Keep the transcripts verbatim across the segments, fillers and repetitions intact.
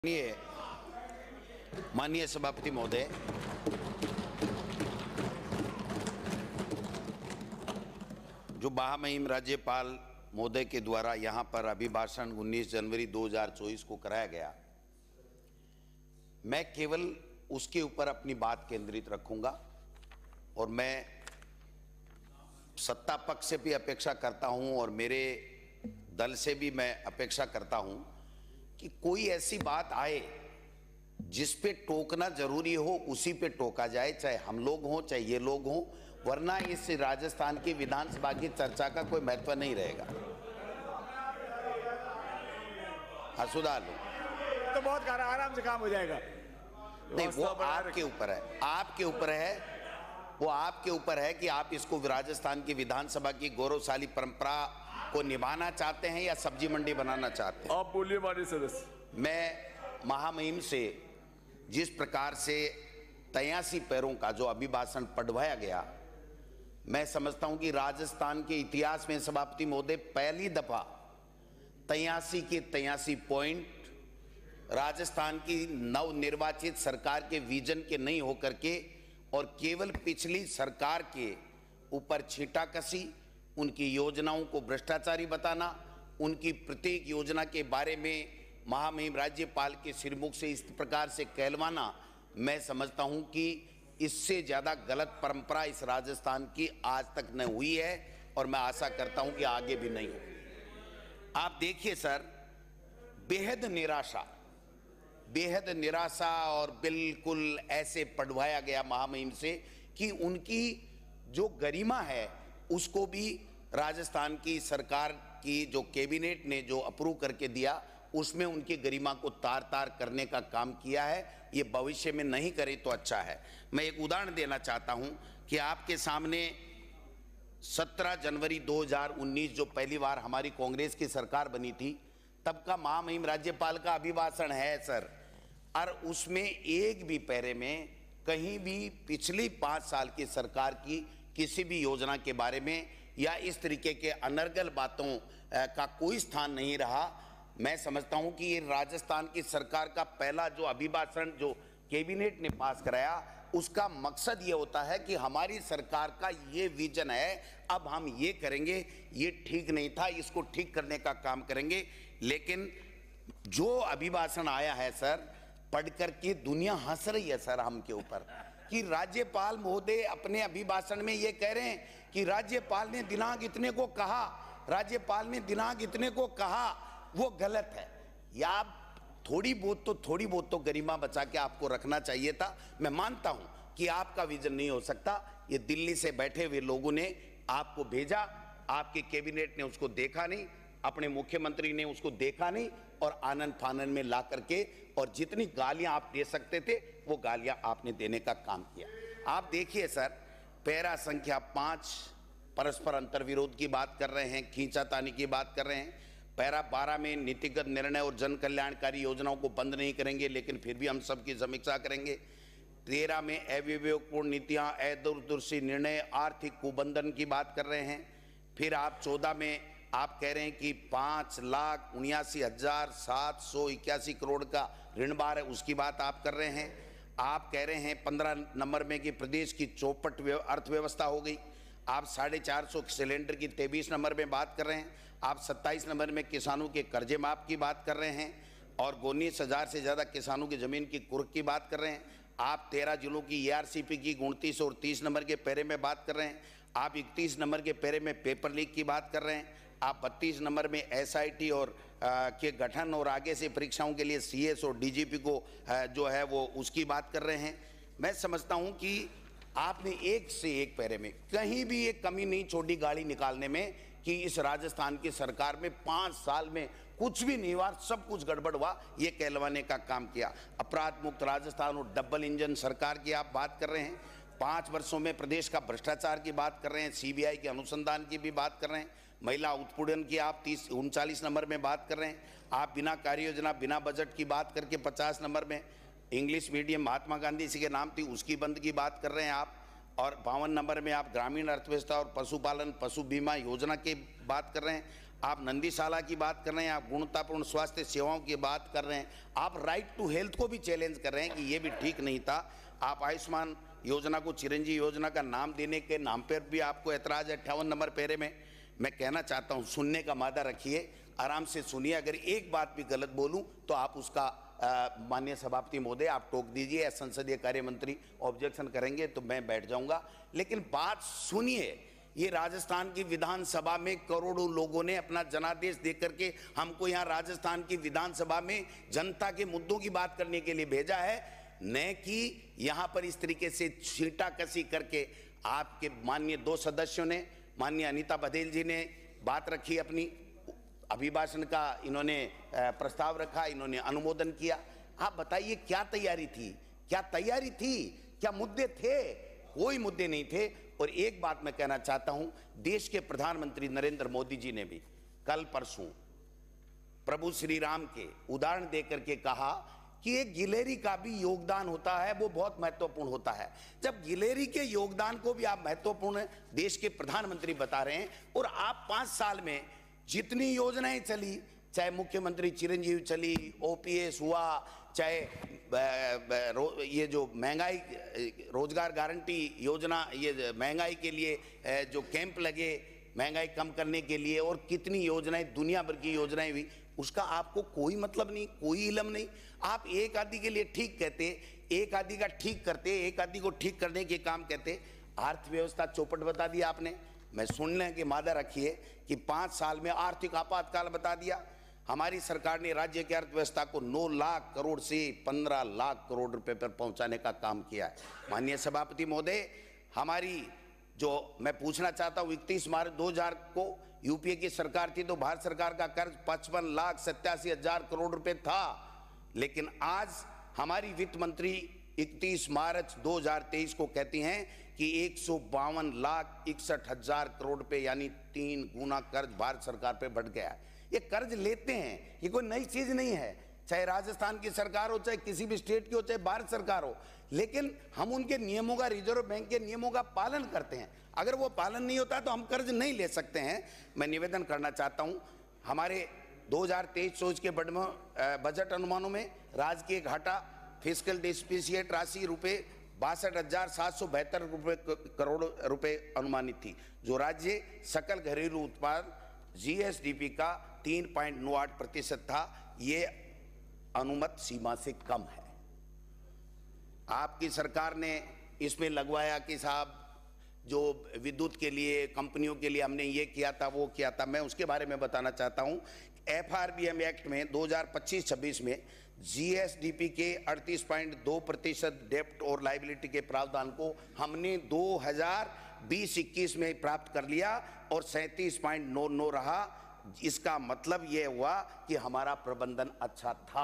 माननीय माननीय सभापति महोदय, जो महामहिम राज्यपाल महोदय के द्वारा यहाँ पर अभिभाषण उन्नीस जनवरी दो हज़ार चौबीस को कराया गया, मैं केवल उसके ऊपर अपनी बात केंद्रित रखूंगा और मैं सत्ता पक्ष से भी अपेक्षा करता हूं और मेरे दल से भी मैं अपेक्षा करता हूं कि कोई ऐसी बात आए जिस पे टोकना जरूरी हो उसी पे टोका जाए, चाहे हम लोग हों चाहे ये लोग हों, वरना इस राजस्थान की विधानसभा की चर्चा का कोई महत्व नहीं रहेगा। हाँ, सुधार लो तो बहुत आराम से काम हो जाएगा। नहीं, वो आपके ऊपर है, आपके ऊपर है, वो आपके ऊपर है कि आप इसको राजस्थान की विधानसभा की गौरवशाली परंपरा को निभाना चाहते हैं या सब्जी मंडी बनाना चाहते हैं। आप बोलिए माननीय सदस्य। मैं महामहिम से जिस प्रकार से तयासी पैरों का जो अभिभाषण पढ़वाया गया, मैं समझता हूं कि राजस्थान के इतिहास में सभापति महोदय पहली दफा तयासी के तयासी पॉइंट राजस्थान की नवनिर्वाचित सरकार के विजन के नहीं होकर के और केवल पिछली सरकार के ऊपर छींटाकशी, उनकी योजनाओं को भ्रष्टाचारी बताना, उनकी प्रत्येक योजना के बारे में महामहिम राज्यपाल के सिरमुख से इस प्रकार से कहलवाना, मैं समझता हूं कि इससे ज़्यादा गलत परंपरा इस राजस्थान की आज तक न हुई है और मैं आशा करता हूं कि आगे भी नहीं हो। आप देखिए सर, बेहद निराशा बेहद निराशा और बिल्कुल ऐसे पढ़वाया गया महामहिम से कि उनकी जो गरिमा है उसको भी राजस्थान की सरकार की जो कैबिनेट ने जो अप्रूव करके दिया, उसमें उनकी गरिमा को तार तार करने का काम किया है। ये भविष्य में नहीं करे तो अच्छा है। मैं एक उदाहरण देना चाहता हूं कि आपके सामने सत्रह जनवरी दो हज़ार उन्नीस जो पहली बार हमारी कांग्रेस की सरकार बनी थी, तब का महामहिम राज्यपाल का अभिभाषण है सर, और उसमें एक भी पैरे में कहीं भी पिछली पाँच साल की सरकार की किसी भी योजना के बारे में या इस तरीके के अनर्गल बातों का कोई स्थान नहीं रहा। मैं समझता हूं कि ये राजस्थान की सरकार का पहला जो अभिभाषण जो कैबिनेट ने पास कराया, उसका मकसद ये होता है कि हमारी सरकार का ये विजन है, अब हम ये करेंगे, ये ठीक नहीं था, इसको ठीक करने का काम करेंगे। लेकिन जो अभिभाषण आया है सर, पढ़ करके दुनिया हंस रही है सर हम के ऊपर कि राज्यपाल महोदय अपने अभिभाषण में ये कह रहे हैं कि राज्यपाल ने दिनांक इतने को कहा, राज्यपाल ने दिनांक इतने को कहा, वो गलत है। या आप थोड़ी बहुत तो थोड़ी बहुत तो गरिमा बचा के आपको रखना चाहिए था। मैं मानता हूं कि आपका विजन नहीं हो सकता, ये दिल्ली से बैठे हुए लोगों ने आपको भेजा, आपके कैबिनेट ने उसको देखा नहीं, अपने मुख्यमंत्री ने उसको देखा नहीं और आनंद फानन में ला करके और जितनी गालियां आप दे सकते थे वो गालियां आपने देने का काम किया। आप देखिए सर, पैरा संख्या पांच परस्पर अंतर्विरोध की बात कर रहे हैं, खींचातानी की बात कर रहे हैं। पैरा बारह में नीतिगत निर्णय और जन कल्याणकारी योजनाओं को बंद नहीं करेंगे, लेकिन फिर भी हम सबकी समीक्षा करेंगे। तेरह में अविवेकपूर्ण नीतियां, अदूरदर्शी निर्णय, आर्थिक कुबंधन की बात कर रहे हैं। फिर आप चौदह में आप कह रहे हैं कि पाँच लाख उन्यासी हजार सात सौ इक्यासी करोड़ का ऋण भार है, उसकी बात आप कर रहे हैं। आप कह रहे हैं पंद्रह नंबर में कि प्रदेश की चौपट अर्थव्यवस्था हो गई। आप साढ़े चार सौ सिलेंडर की तेईस नंबर में बात कर रहे हैं। आप सत्ताईस नंबर में किसानों के कर्जे माफ की बात कर रहे हैं और उन्नीस हजार से ज़्यादा किसानों की ज़मीन की कुर्क की बात कर रहे हैं। आप तेरह जिलों की ए आर सी पी की उनतीस और तीस नंबर के पैरे में बात कर रहे हैं। आप इकतीस नंबर के पैरे में पेपर लीक की बात कर रहे हैं। आप बत्तीस नंबर में एस आई टी और आ, के गठन और आगे से परीक्षाओं के लिए सी एस और डी जी पी को आ, जो है वो उसकी बात कर रहे हैं। मैं समझता हूं कि आपने एक से एक पैरे में कहीं भी एक कमी नहीं छोड़ी गाड़ी निकालने में कि इस राजस्थान की सरकार में पाँच साल में कुछ भी नहीं हुआ, सब कुछ गड़बड़ हुआ, ये कहलवाने का काम किया। अपराध मुक्त राजस्थान और डबल इंजन सरकार की आप बात कर रहे हैं। पाँच वर्षों में प्रदेश का भ्रष्टाचार की बात कर रहे हैं, सी बी आई के अनुसंधान की भी बात कर रहे हैं, महिला उत्पीड़न की आप तीस उनचालीस नंबर में बात कर रहे हैं। आप बिना कार्य योजना बिना बजट की बात करके पचास नंबर में इंग्लिश मीडियम महात्मा गांधी जी के नाम थी उसकी बंद की बात कर रहे हैं आप, और बावन नंबर में आप ग्रामीण अर्थव्यवस्था और पशुपालन पशु बीमा योजना की बात कर रहे हैं। आप नंदीशाला की बात कर रहे हैं, आप गुणवत्तापूर्ण स्वास्थ्य सेवाओं की बात कर रहे हैं, आप राइट टू हेल्थ को भी चैलेंज कर रहे हैं कि ये भी ठीक नहीं था। आप आयुष्मान योजना को चिरंजीवी योजना का नाम देने के नाम पर भी आपको ऐतराज है। अट्ठावन नंबर पैरे में मैं कहना चाहता हूँ, सुनने का मादा रखिए, आराम से सुनिए। अगर एक बात भी गलत बोलूँ तो आप उसका माननीय सभापति महोदय आप टोक दीजिए, संसदीय कार्य मंत्री ऑब्जेक्शन करेंगे तो मैं बैठ जाऊंगा। लेकिन बात सुनिए, ये राजस्थान की विधानसभा में करोड़ों लोगों ने अपना जनादेश देकर के हमको यहाँ राजस्थान की विधानसभा में जनता के मुद्दों की बात करने के लिए भेजा है, न कि यहाँ पर इस तरीके से छींटाकशी करके। आपके माननीय दो सदस्यों ने, माननीय अनीता बघेल जी ने बात रखी, अपनी अभिभाषण का इन्होंने प्रस्ताव रखा, इन्होंने अनुमोदन किया। आप बताइए क्या तैयारी थी, क्या तैयारी थी, क्या मुद्दे थे? कोई मुद्दे नहीं थे। और एक बात मैं कहना चाहता हूं, देश के प्रधानमंत्री नरेंद्र मोदी जी ने भी कल परसों प्रभु श्री राम के उदाहरण देकर के कहा कि एक गिलेरी का भी योगदान होता है, वो बहुत महत्वपूर्ण होता है। जब गिलेरी के योगदान को भी आप महत्वपूर्ण देश के प्रधानमंत्री बता रहे हैं, और आप पांच साल में जितनी योजनाएं चली, चाहे मुख्यमंत्री चिरंजीवी चली, ओपीएस हुआ, चाहे ये जो महंगाई रोजगार गारंटी योजना, ये महंगाई के लिए जो कैंप लगे महंगाई कम करने के लिए, और कितनी योजनाएं, दुनिया भर की योजनाएं हुई, उसका आपको कोई मतलब नहीं, कोई इल्म नहीं। आप एक आदि के लिए ठीक कहते, एक आदि का ठीक करते, एक आदि को ठीक करने के काम कहते। अर्थव्यवस्था चौपट बता दिया आपने। मैं सुनने के मादा रखिए कि पांच साल में आर्थिक आपातकाल बता दिया। हमारी सरकार ने राज्य की अर्थव्यवस्था को नौ लाख करोड़ से पंद्रह लाख करोड़ रुपए पर पहुंचाने का काम किया है। माननीय सभापति महोदय, हमारी जो मैं पूछना चाहता हूं, इकतीस मार्च दो हजार को यूपीए की सरकार थी तो भारत सरकार का कर्ज पचपन लाख सत्तासी हजार करोड़ रुपए था, लेकिन आज हमारी वित्त मंत्री इकतीस मार्च दो हजार तेईस को कहती हैं कि एक सौ बावन लाख इकसठ हजार करोड़ रुपए यानी तीन गुना कर्ज भारत सरकार पे बढ़ गया है। ये कर्ज लेते हैं, ये कोई नई चीज नहीं है, चाहे राजस्थान की सरकार हो, चाहे किसी भी स्टेट की हो, चाहे भारत सरकार हो, लेकिन हम उनके नियमों का, रिजर्व बैंक के नियमों का पालन करते हैं। अगर वो पालन नहीं होता तो हम कर्ज नहीं ले सकते हैं। मैं निवेदन करना चाहता हूं, हमारे दो हजार तेईस चौबीस के बजट अनुमानों में राजकीय घाटा फिस्कल डिस्पिसिएट राशि रुपए बासठ हजार सात सौ बहत्तर रुपये करोड़ रुपए अनुमानित थी, जो राज्य सकल घरेलू उत्पाद जीएसडीपी का तीन पॉइंट नौ आठ प्रतिशत था। ये अनुमत सीमा से कम है। आपकी सरकार ने इसमें लगवाया कि साहब जो विद्युत के लिए, कंपनियों के लिए हमने ये किया था, वो किया था। मैं उसके बारे में बताना चाहता हूं। एफआरबीएम एक्ट में दो हजार पच्चीस छब्बीस में जीएसडीपी के अड़तीस पॉइंट दो प्रतिशत डेप्ट और लाइबिलिटी के प्रावधान को हमने दो हजार बीस इक्कीस में प्राप्त कर लिया और सैंतीस पॉइंट नौ नौ रहा। इसका मतलब यह हुआ कि हमारा प्रबंधन अच्छा था।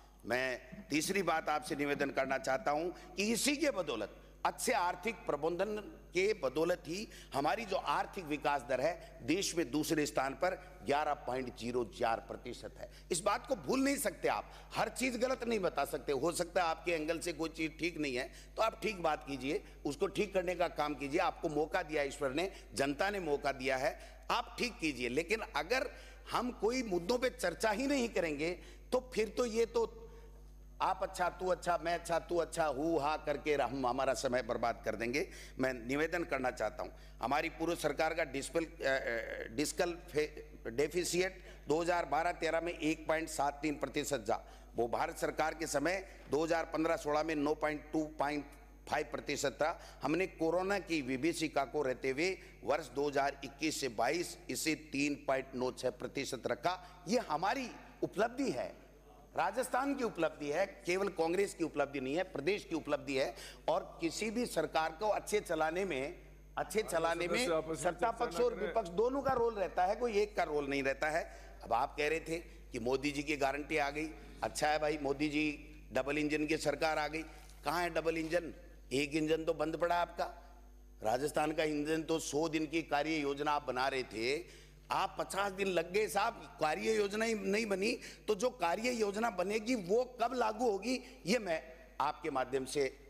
मैं तीसरी बात आपसे निवेदन करना चाहता हूं कि इसी के बदौलत, अच्छे आर्थिक प्रबंधन के बदौलत ही हमारी जो आर्थिक विकास दर है देश में दूसरे स्थान पर ग्यारह पॉइंट जीरो चार प्रतिशत है। इस बात को भूल नहीं सकते आप, हर चीज गलत नहीं बता सकते। हो सकता है आपके एंगल से कोई चीज ठीक नहीं है तो आप ठीक बात कीजिए, उसको ठीक करने का काम कीजिए। आपको मौका दिया ईश्वर ने, जनता ने मौका दिया है, आप ठीक कीजिए। लेकिन अगर हम कोई मुद्दों पर चर्चा ही नहीं करेंगे तो फिर तो ये तो आप अच्छा तू अच्छा मैं अच्छा तू अच्छा हु हा करके हम हमारा समय बर्बाद कर देंगे। मैं निवेदन करना चाहता हूं, हमारी पूर्व सरकार का डिस्पल डिस्कल डेफिसिएट दो हजार बारह तेरह में एक पॉइंट सात तीन प्रतिशत था, वो भारत सरकार के समय दो हजार पंद्रह सोलह में नौ पॉइंट दो पाँच प्रतिशत था। हमने कोरोना की विभीषिका को रहते हुए वर्ष दो हजार इक्कीस से बाईस इसे तीन पॉइंट नौ छह प्रतिशत रखा। ये हमारी उपलब्धि है, राजस्थान की उपलब्धि है, केवल कांग्रेस की उपलब्धि नहीं है, प्रदेश की उपलब्धि है। और किसी भी सरकार को अच्छे चलाने में अच्छे चलाने में सत्ता पक्ष और विपक्ष दोनों का रोल रहता है, कोई एक का रोल नहीं रहता है। अब आप कह रहे थे कि मोदी जी की गारंटी आ गई, अच्छा है भाई, मोदी जी डबल इंजन की सरकार आ गई। कहाँ है डबल इंजन? एक इंजन तो बंद पड़ा आपका। राजस्थान का इंजन तो सौ दिन की कार्य योजना आप बना रहे थे, आप पचास दिन लग गए साहब, कार्य योजना ही नहीं बनी। तो जो कार्य योजना बनेगी वो कब लागू होगी, ये मैं आपके माध्यम से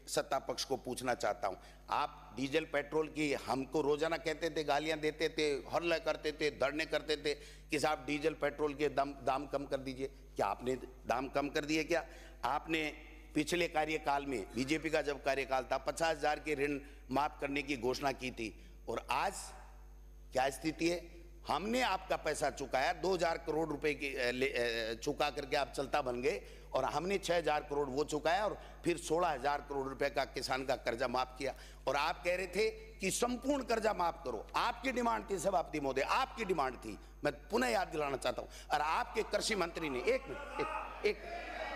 सत्ता पक्ष को पूछना चाहता हूं, आप डीजल पेट्रोल की हमको रोजाना कहते थे, गालियां देते थे, हल्ला करते थे, धरने करते थे कि साहब डीजल पेट्रोल के दाम दाम कम कर दीजिए। क्या आपने दाम कम कर दिए? क्या आपने पिछले कार्यकाल में, बीजेपी का जब कार्यकाल था, पचास हजार के ऋण माफ करने की घोषणा की थी, और आज क्या स्थिति है? हमने आपका पैसा चुकाया, दो हजार करोड़ रुपए की चुका करके आप चलता बन गए, और हमने छह हजार करोड़ वो चुकाया, और फिर सोलह हजार करोड़ रुपए का किसान का कर्जा माफ किया। और आप कह रहे थे कि संपूर्ण कर्जा माफ करो, आपकी डिमांड थी सभापति महोदय, आपकी डिमांड थी। मैं पुनः याद दिलाना चाहता हूं, और आपके कृषि मंत्री ने एक मिनट एक, एक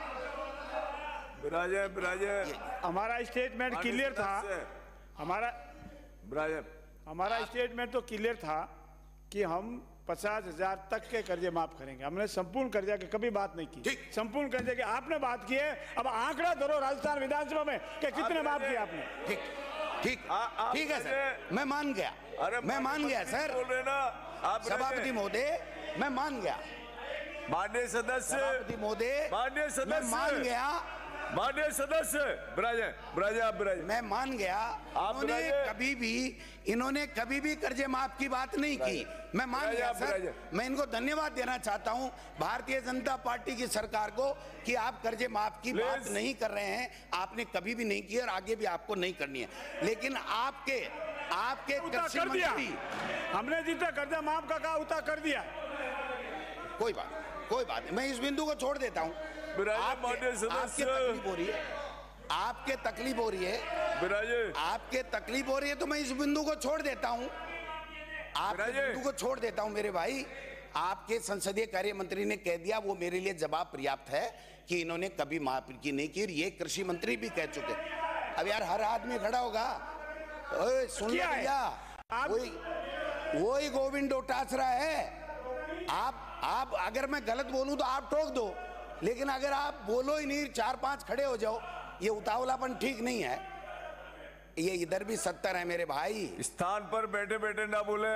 बिराजे बिराजे हमारा स्टेटमेंट क्लियर था, हमारा बिराजे हमारा स्टेटमेंट तो क्लियर था कि हम पचास हजार तक के कर्जे माफ करेंगे। हमने संपूर्ण कर्जा की कभी बात नहीं की। संपूर्ण कर्जे की आपने बात की है। अब आंकड़ा धरो राजस्थान विधानसभा में कि कितने माफ किए आपने। ठीक ठीक ठीक है सर, मैं मान गया, मैं मान गया सर, बोल रहे ना आप सभापति महोदय, मैं मान गया, माननीय सदस्य, सभापति महोदय, माननीय मैं सदस्य, मान गया, माननीय सदस्य, बिराजे बिराजे आप बिराजे मैं मान गया। इन्होंने कभी भी इन्होंने कभी भी कर्जे माफ की बात नहीं की। मैं मान गया सर। मैं इनको धन्यवाद देना चाहता हूं, भारतीय जनता पार्टी की सरकार को, कि आप कर्जे माफ की बात नहीं कर रहे हैं। आपने कभी भी नहीं की और आगे भी आपको नहीं करनी है। लेकिन आपके आपके कृषि मंत्री, हमने जितना कर्जा माफ का कहा उतना कर दिया। कोई बात कोई बात नहीं, मैं इस बिंदु को छोड़ देता हूं। आपके, आपके तकलीफ हो रही है, आपके तकलीफ हो रही है, आपके तकलीफ हो रही है, तो मैं इस बिंदु को छोड़ देता हूं, आपके बिंदु को छोड़ देता हूं मेरे भाई। आपके संसदीय कार्य मंत्री ने कह दिया, वो मेरे लिए जवाब पर्याप्त है कि इन्होंने कभी माफ की नहीं की। ये कृषि मंत्री भी कह चुके। अब यार हर आदमी खड़ा होगा, ओए सुन लो भैया, वही वही गोविंद डोटासरा है। आप आप अगर मैं गलत बोलूं तो आप टोक दो, लेकिन अगर आप बोलो ही नहीं, चार पांच खड़े हो जाओ, ये उतावलापन ठीक नहीं है। ये इधर भी सत्तर है मेरे भाई, स्थान पर बैठे बैठे ना बोले।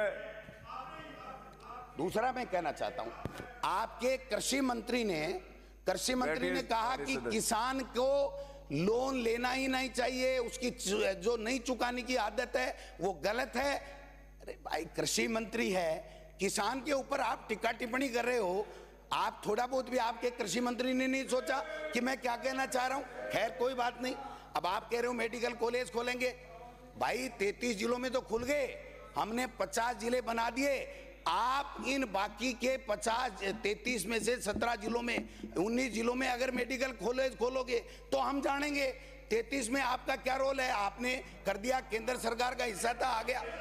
दूसरा मैं कहना चाहता हूं, आपके कृषि मंत्री ने कृषि मंत्री ने कहा कि किसान को लोन लेना ही नहीं चाहिए, उसकी जो नहीं चुकाने की आदत है वो गलत है। अरे भाई कृषि मंत्री है, किसान के ऊपर आप टिक्का टिप्पणी कर रहे हो। आप थोड़ा बहुत भी आपके कृषि मंत्री ने नहीं सोचा कि मैं क्या कहना चाह रहा हूं। खैर कोई बात नहीं। अब आप कह रहे हो मेडिकल कॉलेज खोलेंगे, भाई तैंतीस जिलों में तो खुल गए, हमने पचास जिले बना दिए। आप इन बाकी के पचास तैंतीस में से सत्रह जिलों में, उन्नीस जिलों में अगर मेडिकल कॉलेज खोलोगे तो हम जानेंगे तैंतीस में आपका क्या रोल है। आपने कर दिया, केंद्र सरकार का हिस्सा था, आ गया।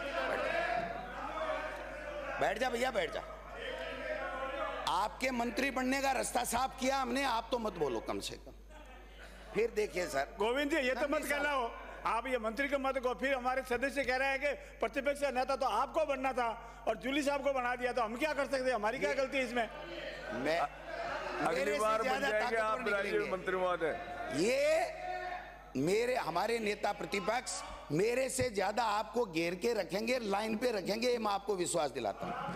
बैठ जा भैया, बैठ जा। आपके मंत्री बनने का रास्ता साफ किया हमने, आप तो मत बोलो कम से कम। फिर देखिए सर गोविंद जी, ये तो मत कहना हो, आप ये मंत्री को मत को। फिर हमारे सदस्य कह रहे हैं कि प्रतिपक्ष नेता तो आपको बनना था और जूली साहब को बना दिया, तो हम क्या कर सकते हैं? हमारी क्या गलती है इसमें? मैं अगली बार बन जाएंगे आप मंत्री महोदय। ये मेरे हमारे नेता प्रतिपक्ष मेरे से ज्यादा आपको घेर के रखेंगे, लाइन पे रखेंगे, मैं आपको विश्वास दिलाता हूं।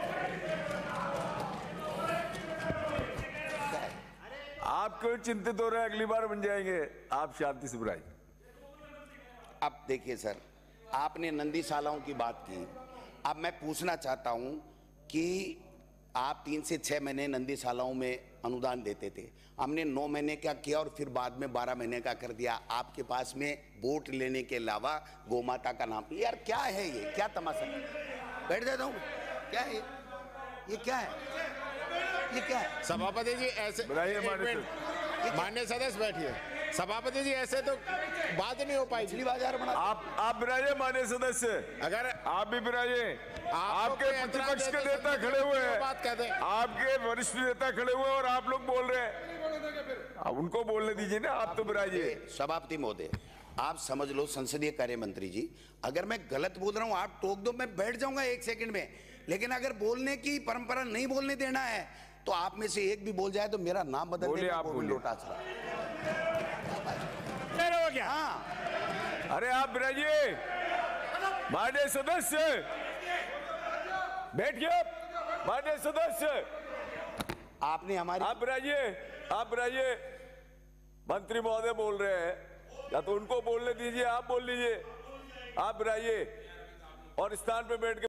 आप क्यों चिंतित हो रहे हैं? अगली बार बन जाएंगे, आप शांति से बुराई। अब देखिए सर, आपने नंदीशालाओं की बात की। अब मैं पूछना चाहता हूं कि आप तीन से छह महीने नंदीशालाओं में अनुदान देते थे, हमने नौ महीने का किया और फिर बाद में बारह महीने का कर दिया। आपके पास में वोट लेने के अलावा गोमाता का नाम, यार क्या है ये, क्या तमाशा? बैठ जाता हूँ, क्या है ये, क्या है ये, क्या है? सभापति जी ऐसे, माननीय सदस्य बैठिए। सभापति जी ऐसे तो बात नहीं हो पाई। बाजार बना आप आप बिराजे माननीय सदस्य, अगर आप भी बिराजे। आपके प्रतिपक्ष के नेता खड़े हुए हैं, बात कहते हैं, आपके वरिष्ठ नेता खड़े हुए हैं और आप लोग बोल रहे हैं, आप उनको बोलने दीजिए ना। आप तो बिराजे। सभापति महोदय, आप समझ लो, संसदीय कार्य मंत्री जी, अगर मैं गलत बोल रहा हूं आप टोक दो, मैं बैठ जाऊंगा एक सेकंड में। लेकिन अगर बोलने की परंपरा नहीं बोलने देना है तो आप में से एक भी बोल जाए तो मेरा नाम बदल देना। आप बोलिए। क्या? हाँ। अरे आप बिराजिए माननीय सदस्य, बैठिए। माननीय सदस्य, आपने हमारी, आप बिराजिए, आप बिराजिए। मंत्री महोदय बोल रहे हैं, या तो उनको बोलने दीजिए, आप बोल लीजिए, आप बुलाइए और स्थान पे बैठ के